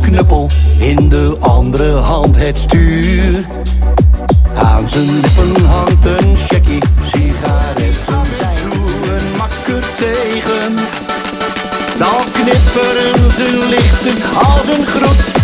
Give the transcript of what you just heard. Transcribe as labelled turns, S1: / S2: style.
S1: knuppel, in de andere hand het stuur. Aan zijn lippen hangt een checkie, sigaretten zijn een makker tegen. Dan knipperen ze lichten als een groet.